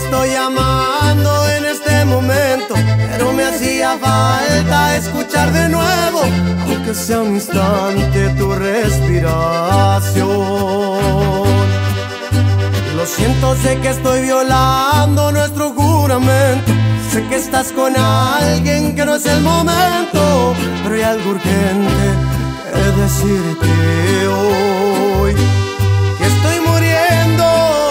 estoy amando en este momento, pero me hacía falta escuchar de nuevo, aunque sea un instante, tu respiración. Lo siento, sé que estoy violando nuestro juramento, sé que estás con alguien que no es el momento, pero hay algo urgente que decirte hoy, que estoy muriendo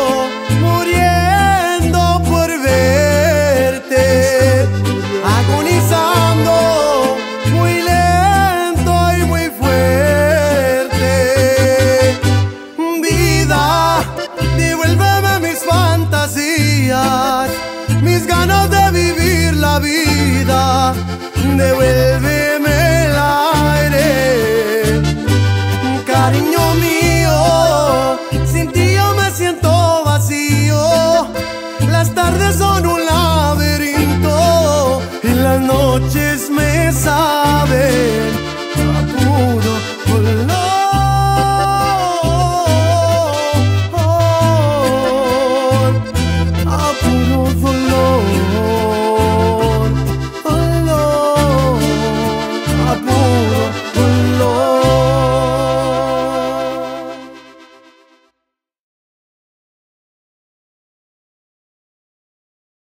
por verte, agonizando muy lento y muy fuerte. Vida, devuélveme mis fantasías, mis ganas de vivir la vida, devuelve